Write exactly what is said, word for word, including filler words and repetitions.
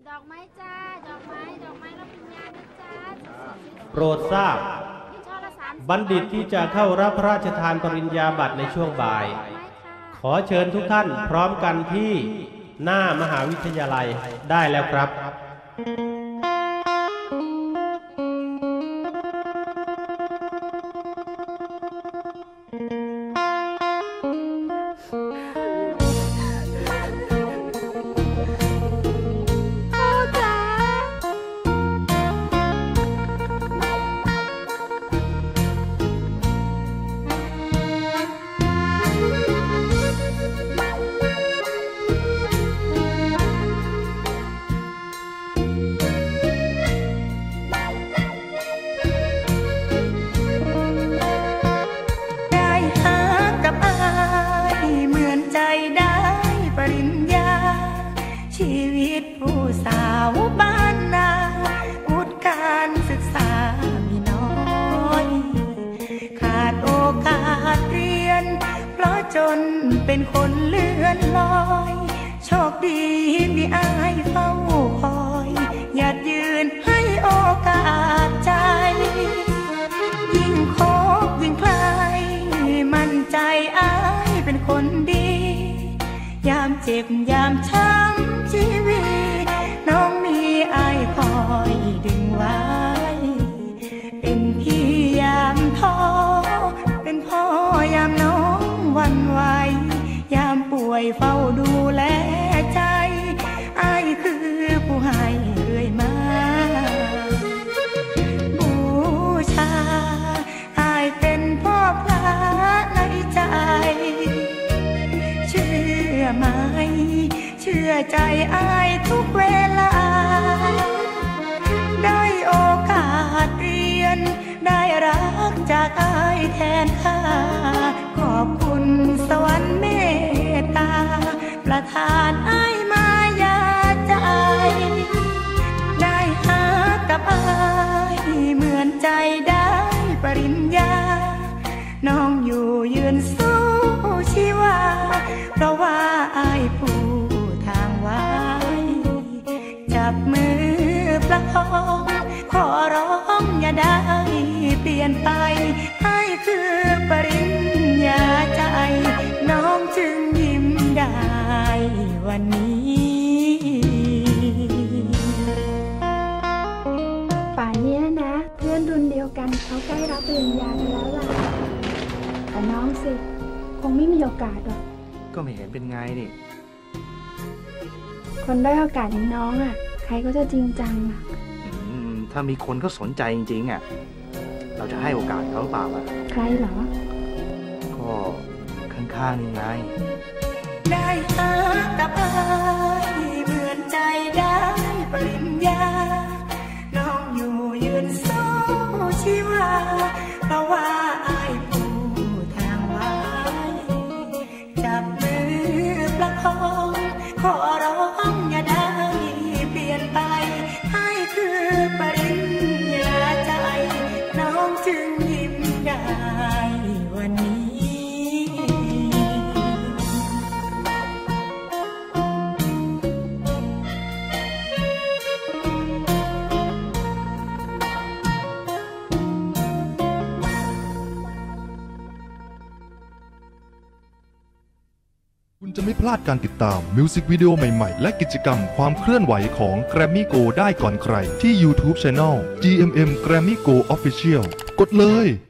ดอกไม้จ้าดอกไม้ดอกไม้รับปริญญานะจ้าโปรดทราบบัณฑิตที่จะเข้ารับพระราชทานปริญญาบัตรในช่วงบ่ายขอเชิญทุกท่านพร้อมกันที่หน้ามหาวิทยาลัยได้แล้วครับชีวิตผู้สาวบ้านนาวุฒิการศึกษามีน้อยขาดโอกาสเรียนเพราะจนเป็นคนเลื่อนลอยโชคดีมีอายเฝ้าคอยหยัดยืนให้โอกาสใจยิ่งคบยิ่งใครมั่นใจอายเป็นคนดียามเจ็บยามช้ำชีวิตน้องมีอายคอยดึงไว้เป็นพี่ยามท้อเป็นพ่อยามน้องหวั่นไหวยามป่วยเฝ้าดูแลใจอายคือผู้ให้เรื่อยมาบูชาอายเป็นพ่อพระในใจเชื่อไหมเชื่อใจอายทุกเวลาได้โอกาสเรียนได้รักจากอายแทนค่าขอบคุณสวรรค์เมตตาประทานอายมายาใจได้หากับอายเหมือนใจได้ปริญญาน้องอยู่ยืนสู้ชีวาเพราะว่าอายผู้ทางไว้จับมือประคองขอร้องอย่าได้เปลี่ยนไปให้คือปริญญาใจน้องจึงยิ้มได้วันนี้ป่านนี้นะเพื่อนรุ่นเดียวกันเขาใกล้รับปริญญากันแล้วล่ะแต่น้องสิคงไม่มีโอกาสหรอกก็ไม่เห็นเป็นไงนี่คนได้โอกาสอย่างน้องอ่ะใครก็จะจริงจังอ่ะถ้ามีคนเขาสนใจจริงๆอ่ะเราจะให้โอกาสเขาหรือเปล่าอ่ะใครเหรอก็ข้างๆนี่ไงได้หากับอายเหมือนใจได้ปริญญาน้องอยู่ยืนสู้ชีวาเพราะว่าอายผู้ทางไว้จับมือประคองขอร้องอย่าได้เปลี่ยนไปให้คือปริญญาใจน้องจึงยิ้มได้วันนี้คุณจะไม่พลาดการติดตามมิวสิกวิดีโอใหม่ๆและกิจกรรมความเคลื่อนไหวของ Grammy Go ได้ก่อนใครที่ YouTube Channel จี เอ็ม เอ็ม Grammy Go Official กดเลย